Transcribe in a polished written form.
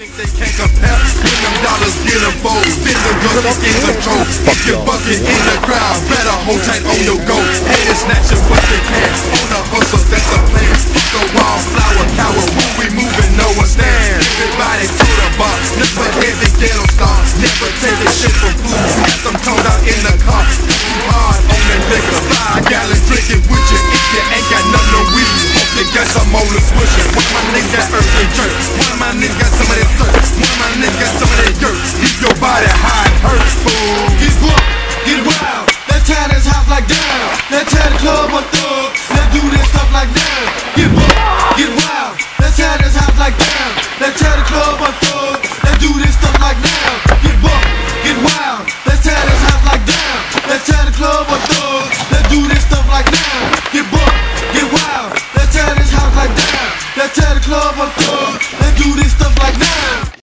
Think they can't compare. Spend them dollars, get them fold. Spend them guns, get control. If your bucket in the ground, better hold tight on your goal. Haters snatching what they can. On the hustle, that's a plan. Fuck the wallflower cower. When we moving, no one stands. Everybody to the bar. Never heavy ghetto star. Never take this shit for food. Got them toned out in the car. Too hard on that liquor. 5 gallons drinking with you. If you ain't got nothing to weed, hope they got some more to push it. One of my niggas got earthly jerk. One of my niggas got some of that surf. One of my niggas got some of that dirt. Leave your body high and hurt, fool. Get buck, get wild. Let's tear this house like down. Let's tear the club on thug. Let's do this stuff like down. Get buck, get wild. Let's tear this house like down. Let's tear the club on thug.